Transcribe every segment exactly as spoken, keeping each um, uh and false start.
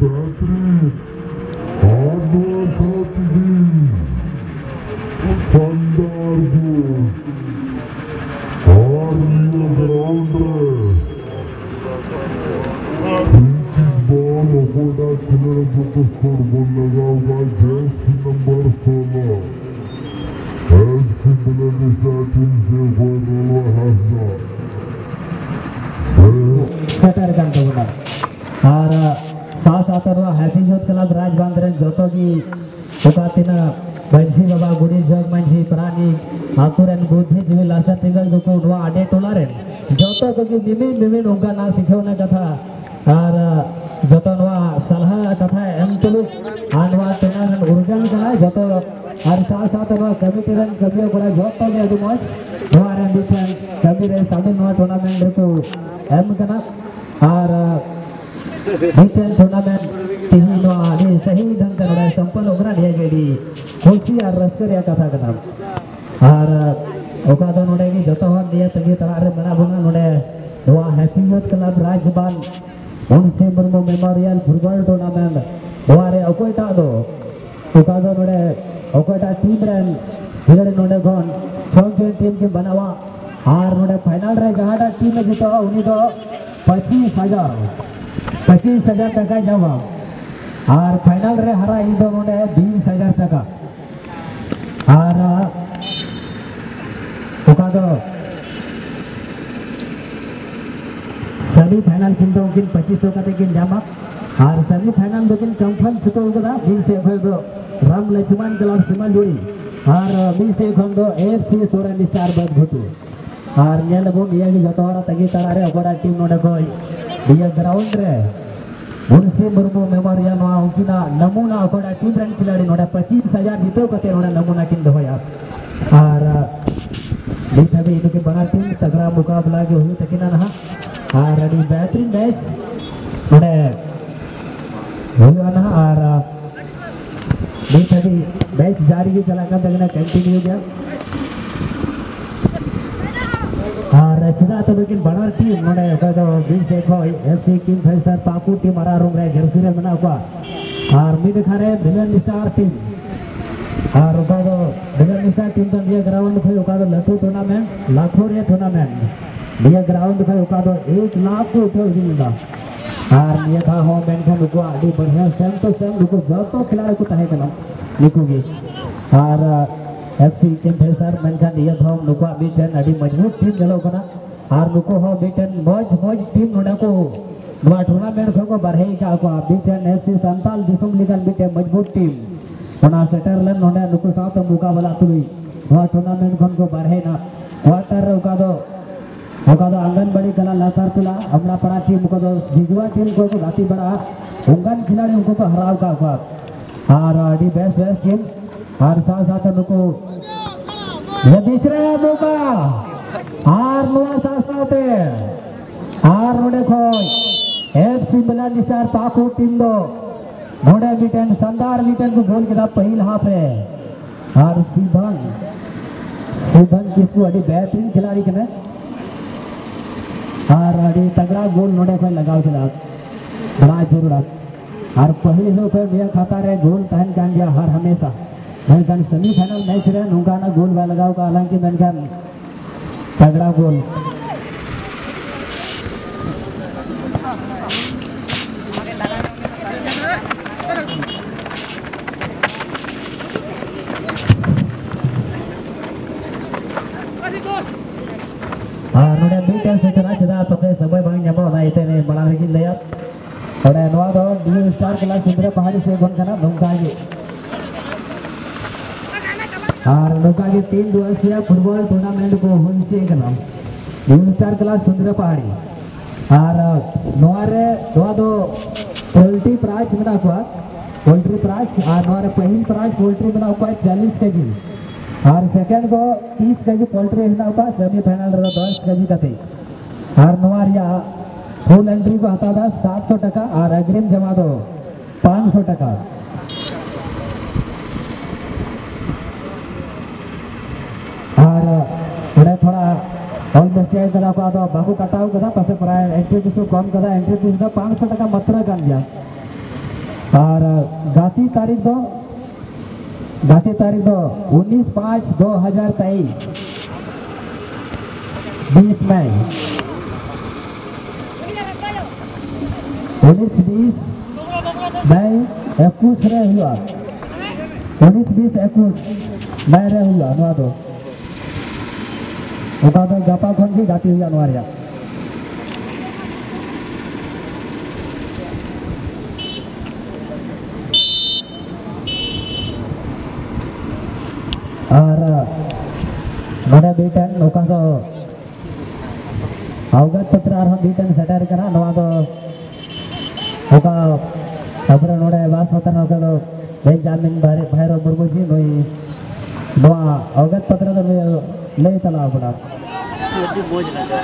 और साथ साथ हैप्पी यूथ क्लब राजबांधर जो की बंशी बाबा गुड़ी जग मंझी प्राणी आकुरन बुद्धिजीवी लासा तिंगल दुको आडे टोलारे जो की मिमी मिमी उनका ना शिखवना कथा और जो सलाह कथा एम तुलुक आनवा टोनामेंट उर्जन का जो और साथ साथ कमिटी रन कमियों को जो के अभी मज नोरे बिथन कमी रे सामने नोआ टूर्नामेंट को एम कना और बिथन टूर्नामेंट टीवी नो आदि सही ढंग से नोरे संपन्न ओकरा दिया गेडी खुशी और रस्कर या कथा कथा और ओका दो नोडे की जतो हर दिया तगी तलारे बना बना नोडे नोआ हैप्पी यूथ क्लब राजबान उनसे मुर्मू मेमोरियल फुटबॉल टूर्नामेंट नोरे ओकोटा दो ओका दो नोडे ओकोटा टीम रन हिलड़े नोडे गन चैंपियन टीम के बनावा और नोडे फाइनल रे जहाडा टीम में जीतो उनी दो पच्चीस हजार पच्चीस हजार टका जावा और फाइनल रे हरा ई दो नोडे बीस हजार टका और ओका दो सेमी फाइनल किन दो किन पच्चीस सौ कते किन जामा और सेमी फाइनल दो किन कंफर्म छुतो उगदा बीस से भय दो राम लक्ष्मण क्लब सिमल जोड़ी और बीस से खंडो एफ सी सोरेन स्टार बद घुटू और नेल बो दिया की जतो हरा तगी तलारे ओकड़ा टीम नोडे कोई दिया ग्राउंड रे मुंशी मुर्मू मेमोरियल वा उनकिना नमूना ओकड़ा टीम रन खिलाड़ी नोडे पच्चीस हजार जीतो कते नोडे नमूना किन दोया और बीच में इनके बना टीम तगड़ा मुकाबला जो हुई तकिना ना और अभी बेहतरीन मैच नोडे हुआ ना और बीच अभी मैच जारी की चला कर तगना कंटिन्यू गया और सीधा तो लेकिन बड़ा टीम नोडे का जो बीच देखो एफसी किंग फाइटर पाकू टीम आरा रूम रे घरसिरे मना हुआ और मिड खरे विलन स्टार टीम और उका दो विलन स्टार टीम तो ये ग्राउंड पे उका दो लटू टूर्नामेंट लाखों रे टूर्नामेंट ये ग्राउंड पे उका दो एक लाख को उठो जिंदा और ये था हो मेंशन उको आदि बढ़िया सेम तो सेम उको जब तो खिलाड़ी को तहे कना लिखोगे और एफसी किंग फाइटर मेंशन ये था नुको बीटन आदि मजबूत टीम चलो कना और नुको हो बीटन मौज मौज टीम नोडा को नवा टूर्नामेंट को बढ़े का को बीटन एफसी संताल दिसुम लिगन बीटे मजबूत टीम ओना सेटरलन नोडा नुको साथ मुकाबला तुई नवा टूर्नामेंट खन को बढ़े ना क्वार्टर उका दो ओका दो आंगनबाड़ी कला लासार तुला हमरा पड़ा टीम को दो जिजुआ टीम को को गाती बड़ा उंगन खिलाड़ी उनको को हराव का को और डी बेस्ट बेस्ट टीम और साथ साथ उनको ये दूसरे मौका और नवा साथ साथ और नोडे को एफसी बिलन स्टार पाकू टीम दो नोडे बीटन संदार बीटन को गोल के पहल हाफ है और सीधन सीधन किसको अभी बेहतरीन खिलाड़ी के ने और अभी तगड़ा गोल नोडे को लगाओ खिला बड़ा जरूर और पहले जो पे दिया खाता रे गोल तहन जान गया हर हमेशा मैं गन सेमीफाइनल मैच रे नुका ना गोल बा लगाओ का हालांकि मैं गन तगड़ा गोल हाँ नोडे बीटन से चला चला तो के समय बन जाबो ना इते ने बड़ा रही ले यार और नवा दो डी स्टार क्लास सुंदर पहाड़ी से बन करना नुका के और नुका के तीन दिवसीय फुटबॉल टूर्नामेंट को हुई से करना डी स्टार क्लास सुंदर पहाड़ी और नवारे नवा दो पोल्ट्री प्राइस में हुआ पोल्ट्री प्राइस और नवारे पहली प्राइस पोल्ट्री में हुआ चालीस केजी और सेकंड को तीस केजी पोल्ट्री हिना हुआ सेमीफाइनल रे दस केजी कते और नवारिया फुल एंट्री को हता था सात सौ टका और अग्रिम जमा दो पाँच सौ टका और थोड़ा थोड़ा और बच्चे करा को तो बाबू कटाव करा पसे प्राय एंट्री फीस कम करा एंट्री फीस का पाँच सौ टका मात्र कर दिया और गाती तारीख दो गाती तारीख दो उन्नीस पाँच दो हजार तेईस बीस मई उन्नीस बीस मई इक्कीस रे हुआ उन्नीस बीस इक्कीस मई रे हुआ नवा दो ओका दो गापा खन भी गाती हुआ नवा रे और नोडे बीटन ओका दो अवगत पत्र और हम बीटन सेटर करा नवा दो ओका अपने नोडे बास होता ना ओका दो बेंजामिन बारे भाईरो मुर्मुजी नोई नवा अवगत पत्र तो ले तला बड़ा ये बोझ लगा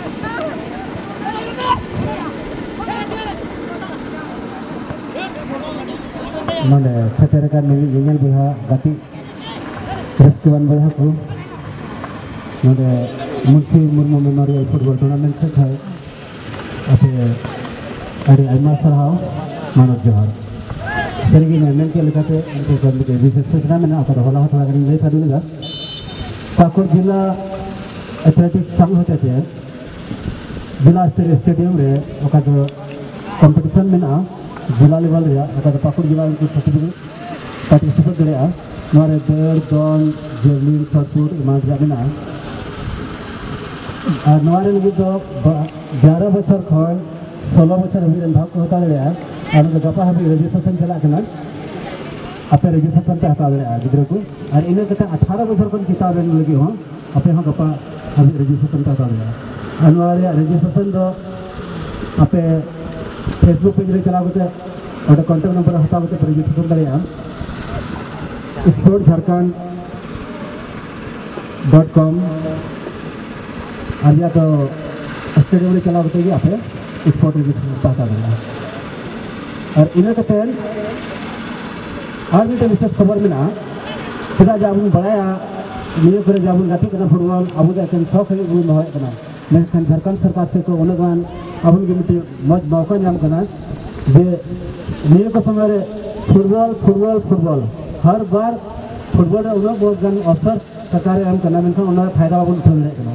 नोडे सेटर का नोई इंजन बिहा गति रेस्टोरेंट बजा को नोडे Munshi Murmu memorial football tournament से था अते अरे आइमा सरहाव मानव जोहार सरगी मेमन के लेकाते उनके कर्म के विशेष सूचना में ना थोड़ा होला थोड़ा करी नहीं था दूंगा पाकुड़ जिला एथलेटिक्स संघ होते थे जिला स्तरीय स्टेडियम रे ओका जो कंपटीशन में ना जिला लेवल रे ओका जो पाकुड़ जिला उनकी सर्टिफिकेट पार्टिसिपेट करे नोरे देर दोन जेवलिन शॉटपुट इमानजा में ना और नवारे लगी तो ग्यारह बच्चर खन सोलह बच्चर अभी भाग को होता रहा और उनके गपा अभी रजिस्ट्रेशन चला करना अपने रजिस्ट्रेशन पे हटा रहा गिद्र को और इन्हें कहते अठारह बच्चर को किताब लगी हो अपने हाँ गपा अभी रजिस्ट्रेशन पे हटा रहा और नवारे रजिस्ट्रेशन तो अपने फेसबुक पेज रे चला करते और कॉन्टैक्ट नंबर हटा करते रजिस्ट्रेशन करें स्पोर्ट झारखंड डॉट कॉम आज या तो स्टेडियम में चला बताइए आप स्पोर्ट रजिस्ट्रेशन पाता देगा और इन्हें कहते हैं आज भी तो विशेष खबर में ना सीधा जाबुन बढ़ाया निये करे जाबुन गाती करना फुटबॉल अब जाके शौक है वो महत्व करना मैं झारखंड सरकार से तो उन्हें गान अब उनके मिट्टी मौज मौका नाम करना जे निये को समय फुटबॉल फुटबॉल फुटबॉल हर बार फुटबॉल उन्हें बहुत गन अवसर सरकार हम करना मेनखान उन्हें फायदा बाबू उठा ले करना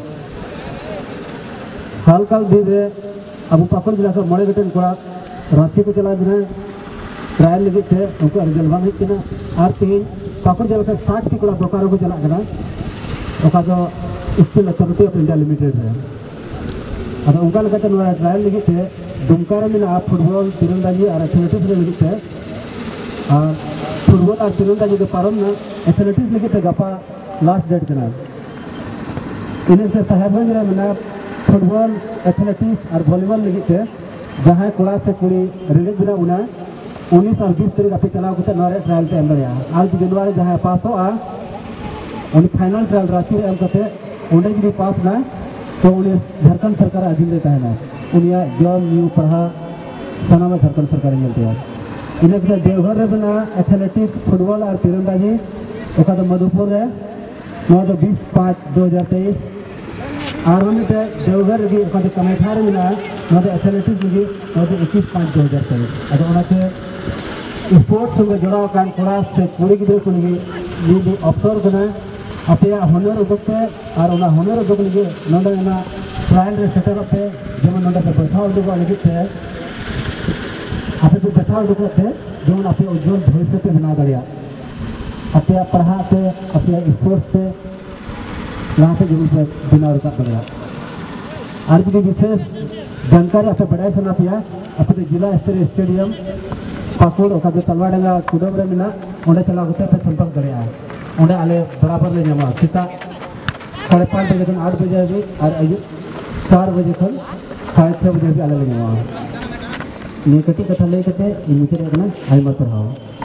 हाल काल दिन रे अब पाकुड़ जिला का मरे गठन कोड़ा रांची को चला दिन ट्रायल लगे थे उनको रिजल्ट बांग हिकना और तीन पाकुड़ जिला का साठ की कोड़ा बोकारो को चला करना ओका जो school authority of India limited है अब उनका लगा तो नया ट्रायल लगे थे दुमका में ना फुटबॉल तीरंदाजी और एथलेटिक्स लगे थे और फुटबॉल और तीरंदाजी के पारम ना एथलेटिक्स लगे थे गपा लास्ट डेट करना इन्हें से साहेबगंज में ना फुटबॉल एथलेटिक्स और वॉलीबॉल लगे थे जहाँ कोड़ा से कुड़ी रिलीज बिना उन्हें उन्नीस और बीस तारीख अपनी चलाव करते नया ट्रायल पे एम गया आज जनवरी जहाँ पास हो आ उन्हें फाइनल ट्रायल रांची एम करते उन्हें यदि पास ना तो उन्हें झारखंड सरकार अधीन रहता है ना उन्हें जॉब न्यू पढ़ा सना में झारखंड सरकार मिलती है इन्हें कहते देवघर में बना एथलेटिक्स फुटबॉल और तीरंदाजी ओका तो मधुपुर है नौ तो बीस पाँच दो हज़ार तेईस और उन्हें देवघर लगी ओका तो कमेठार में ना नौ तो एथलेटिक्स लगी नौ तो इक्कीस पाँच दो हज़ार तेईस अगर उन्हें स्पोर्ट्स में जोड़ा कान कोड़ा से पूरी गिद्र को लगी ये भी अवसर बना अपने हुनर उदोगते और उना हुनर उदोग लगे नोडे ना ट्रायल रे सेटअप पे जेमन नोडे पे बैठा उदोग लगे थे आपे जो बैठा उदोग थे जेमन आपे उज्जवल भविष्य पे बना दरिया अपने पढ़ा पे अपने स्पोर्ट्स पे यहाँ पे जरूर पे बिना रुका पड़ेगा आज की विशेष जानकारी आपसे बढ़ाई सुना पिया अपने जिला स्तरीय स्टेडियम पाकुड़ ओका जो तलवाडेंगा कुडम रे मिना उन्हें चला होते पे संपर्क करेगा उन्हें आले बराबर ले जामा सीता साढ़े पाँच बजे खन आठ बजे भी और अयु चार बजे खन साढ़े छः बजे भी आले ले जामा ये कटी कथा ले कटे इनके रखना आई मत रहा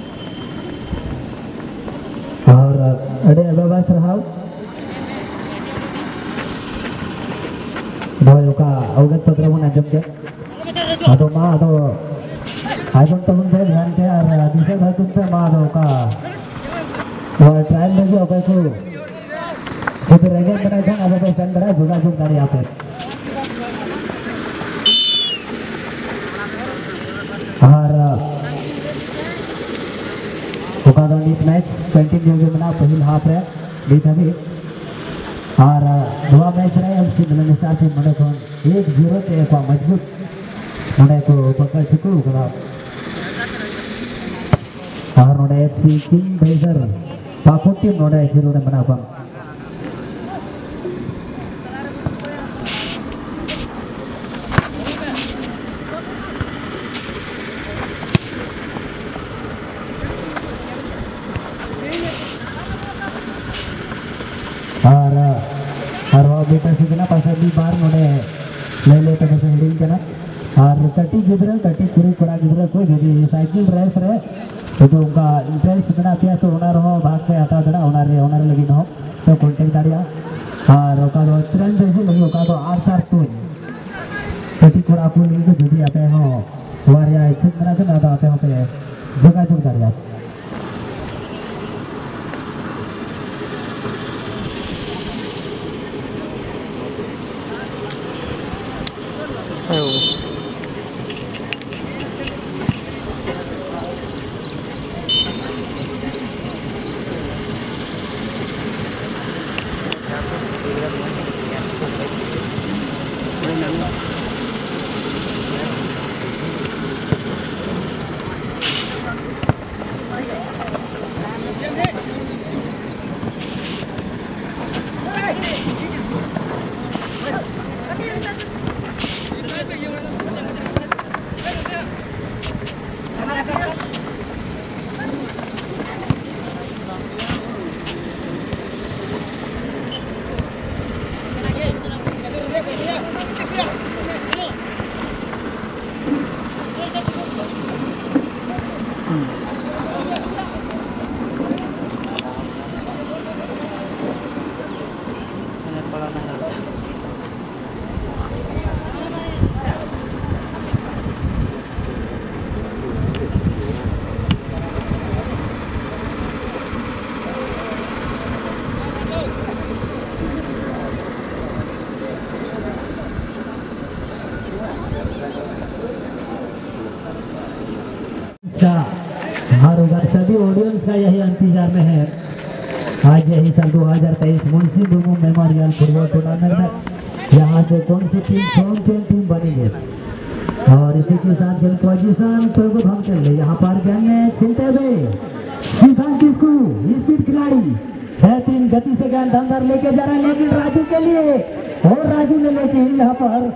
और अड़े अबाबास रहा भाई का अवगत पत्र वो नाजम के अदो माँ अदो आई बन तो मुझे ध्यान के और दूसरे भाई तुमसे माँ अदो का और ट्रायल में भी हो गए तो खुद रेगेल बनाए थे अब तो सेंड करा जुगा जुग गाड़ी यहाँ पे और इस मैच कंटिन्यू जो बना पहिल हाफ रे बीत अभी और नवा मैच रे एफसी मिलन स्टार टीम नोडे को एक जीरो ते को मजबूत नोडे को पकड़ चुकू करा और नोडे एफसी किंग फेसर पाकुट टीम नोडे जीरो ने बना पा और और वो बेटा से ना पास अभी बार नोडे ले ले तो बस हेडिंग के ना और कटी गिद्रा कटी पूरी कोड़ा गिद्रा कोई जो साइकिल रेस रे तो जो उनका इंटरेस्ट बना किया तो ओनर हो भाग से आता बड़ा ओनर रे ओनर लगी न हो तो कांटेक्ट दाड़िया और ओका दो ट्रेंड जैसे लगी ओका तो आर चार टू कटी कोड़ा को लगी जो भी आते हो वारिया इच्छित बना के ना आते हो पे जगह जुड़ दाड़िया हर उधर सभी ऑडियंस का यही इंतजार में है आज यही साल दो हज़ार तेईस Munshi Murmu memorial football tournament में यहाँ से कौन सी टीम चैंपियन टीम बनेगी और इसी के साथ पोजीशन प्रभु हम चल रहे यहाँ पर गेंद खेलते हुए श्रीकांत किसको स्पीड खिलाड़ी बेहतरीन गति से गेंद अंदर लेके जा रहा है लेकिन राजू के लिए और राजू ने लेकिन यहाँ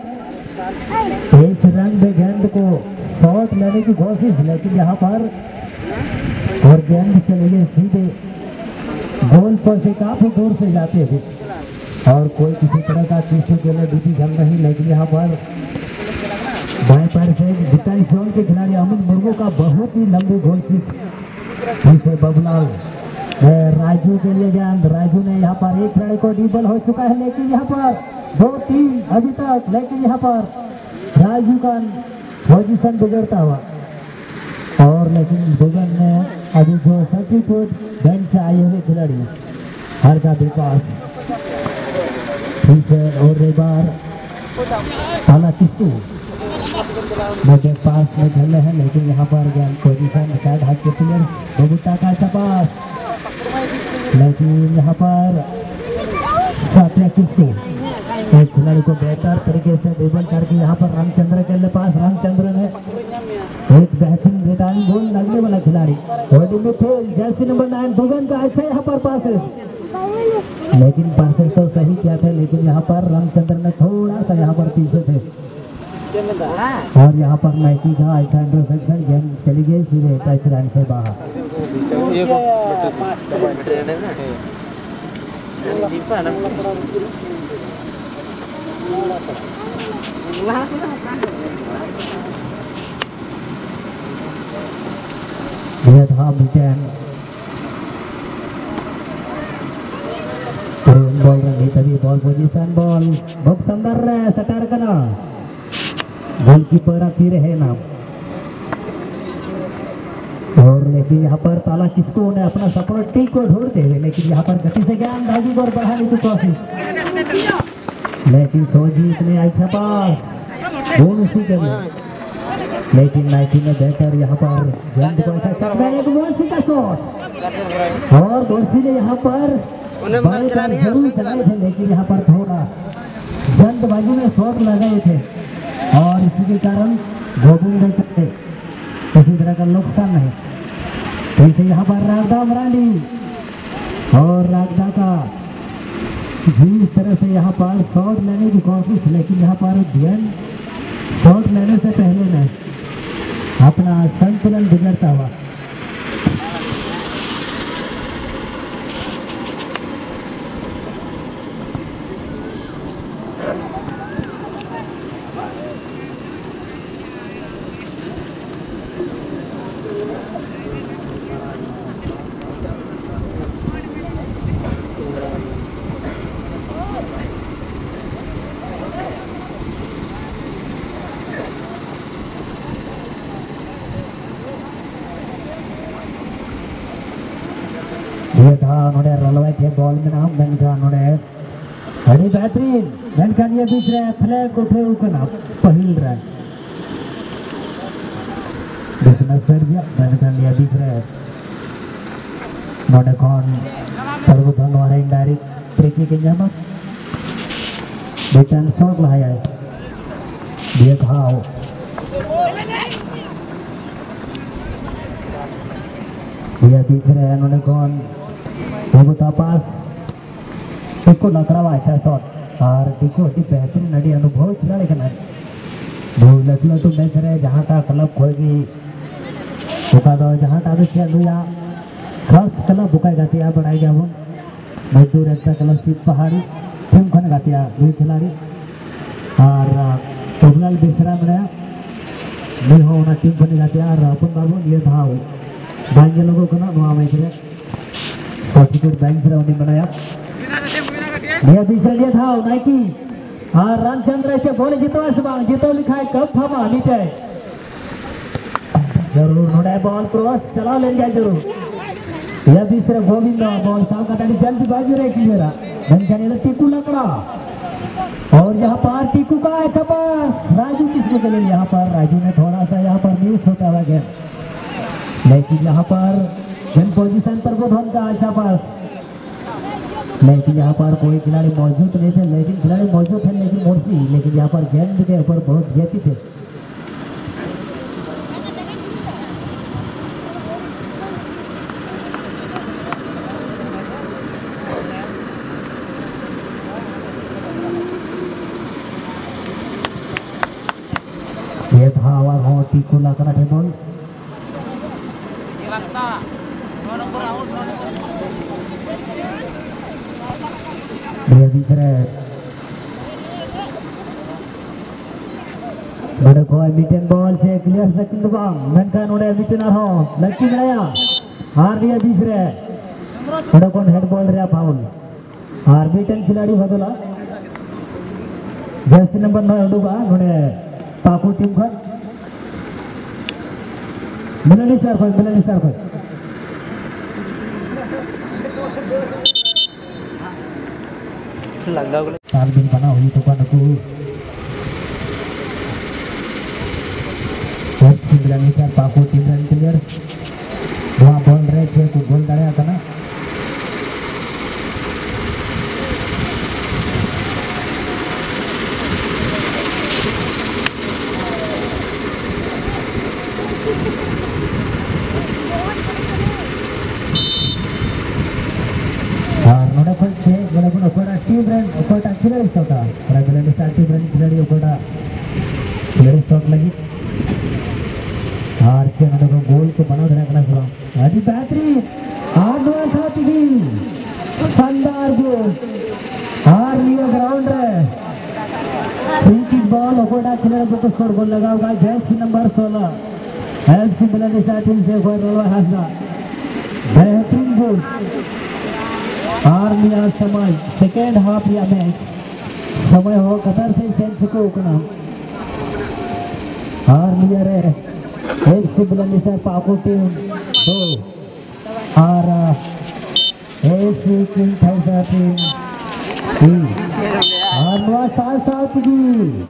पर इस रंग में गेंद को शॉट लेने की कोशिश लेकिन यहाँ पर और गेंद चले गए सीधे गोल पर से काफी दूर से जाते थे और कोई किसी तरह का किसी के लिए ड्यूटी चल रही लेकिन यहाँ पर बाएं पैर से विटाई जोन के खिलाड़ी अमित मुर्मू का बहुत ही लंबी गोल किक पीछे बबलाल राजू के लिए गेंद राजू ने यहाँ पर एक खिलाड़ी को डीबल हो चुका है लेकिन यहाँ पर दो तीन अभी तक लेकिन यहाँ पर राजू का पोजीशन बिगड़ता हुआ और लेकिन दुबन ने अभी जो सब्स्टिट्यूट बेंच से आए हुए खिलाड़ी हर का विकास ठीक है और एक बार ताला किस्तू मुझे पास में खेले हैं लेकिन यहाँ पर गेंद पोजीशन साइड हाथ के प्लेयर बबूटा का चपास लेकिन यहाँ पर साथिया किस्तू एक खिलाड़ी को बेहतर तरीके से ड्रिबल करके यहाँ पर रामचंद्र के पास रामचंद्र ने एक बेहतरीन रिटर्न गोल लगने वाला खिलाड़ी जर्सी नंबर नाइन दुगन का अच्छा यहाँ पर पासेस लेकिन पासेस तो सही किया थे लेकिन यहाँ पर रामचंद्र ने थोड़ा सा यहाँ पर पीछे थे और यहाँ पर मैकी का अच्छा इंटरसेप्शन गेंद चली गई सीधे टच रन से बाहर था बिचन बॉल रही तभी बॉल पोजीशन बॉल बहुत सुंदर रहे सटार करना गोलकीपर फिर है नाम और लेकिन यहाँ पर ताला किसको ने अपना सपोर्ट टी को ढूंढते हुए लेकिन यहाँ पर गति से ज्ञान भागी और बढ़ाने की कोशिश लेकिन सोजी इतने अच्छा पास दोनों सी करी लेकिन नाइटी में बेहतर यहाँ पर गेंद को ऐसा चल एक दोषी का शॉट और दोषी ने यहाँ पर बॉल का जरूर चलाए थे, लेकिन यहाँ पर थोड़ा जल्दबाजी में शॉट लगाए थे और इसी के कारण गोविंद सकते किसी तरह का नुकसान नहीं। फिर से यहाँ पर रागदा मरांडी और रागदा का जिस तरह से यहाँ पर शॉट लेने की कोशिश, लेकिन यहाँ पर गेंद शॉट लेने से पहले में अपना संतुलन बिगड़ता हुआ। ये था उन्होंने रलवाई थे बॉल में नाम बनका उन्होंने बड़ी बेहतरीन बनका ये दूसरे फ्लैग उठे उकना पहल रहा देखना फिर भी बनका ये दूसरे उन्होंने कौन सर्वधन वाला इंडायरेक्ट ट्रिकी के जमा बेचैन शॉट लाया है ये था ये दूसरे उन्होंने कौन बता पास इसको लकड़ा अच्छा शॉट और देखो अति बेहतरीन नडी अनुभव खिलाड़ी का दो लखनऊ तो मैच रहे जहाँ का क्लब खोएगी बुका दो जहाँ का भी खेल हुआ खास क्लब बुका गाती है बनाई गया वो मजदूर ऐसा क्लब सीट पहाड़ी टीम खाने गाती है ये खिलाड़ी और टोबलाल बेसरा बनाया नहीं हो ना टीम खाने गाती है और अपन बाबू ये था बांगे लोगों को ना वहाँ मैच रहे पॉजिटिव बैंक से उन्हें बनाया ये दूसरा ये था नाइकी हाँ रामचंद्र से बोले जीतो सुबह जीतो लिखा है कब थमा नीचे जरूर नोड़ा बॉल क्रॉस चला ले जाए जरूर ये दूसरा गोविंद बॉल साल का टाइम जल्दी बाजी रहे की मेरा धनचानी ने टीकू लकड़ा और यहाँ पर टीकू का ऐसा पास राजू किसने के लिए यहाँ पर राजू ने थोड़ा सा यहाँ पर न्यूज होता हुआ गया, लेकिन यहाँ पर जन पोजीशन पर वो धोन का अच्छा पास, लेकिन यहाँ पर कोई खिलाड़ी मौजूद नहीं थे, लेकिन खिलाड़ी मौजूद थे लेकिन मोर्ची, लेकिन यहाँ पर गेंद के ऊपर बहुत ज्यादा थे। ये था और हो टीकू लगा थे बॉल बड़े को मिटन बॉल से क्लियर सेकंड बॉल मेनका नोड़े मिटनर हो लकी नया हार दिया दूसरे बड़े को हेड बॉल रे फाउल हार मिटन खिलाड़ी बदला जर्सी नंबर नौ उडुगा नोड़े पाकू टीम का मिलनी चार कोई मिलनी चार कोई लंगा को साल दिन बना हुई तो कौन को बहुत मिलनी चार पाकू टीम रन क्लियर वहाँ बॉल रहे थे कुछ गोल डाले आता ना टीम रन ఒకట खिलाड़ी होता रगलने स्टार टीम रन खिलाड़ी ఒకట खिलाड़ी शॉट लगी हार के नडो को गोल को बना देना करना सुना अभी बेहतरीन आठ सात की शानदार गोल हार लिया ग्राउंड रे फ्री किक बॉल ఒకట खिलाड़ी को स्कोर गोल लगा होगा जर्सी नंबर सोलह एफसी मिलन स्टार टीम से गोल रोवा हासना बेहतरीन गोल हार लिया समय सेकेंड हाफ या मैच समय हो कतर से सेंस को उकना हार लिया रे एक से बुलंदी से पाको टीम दो हार एक से किंग थाउसा टीम तीन हार नवा साल साल की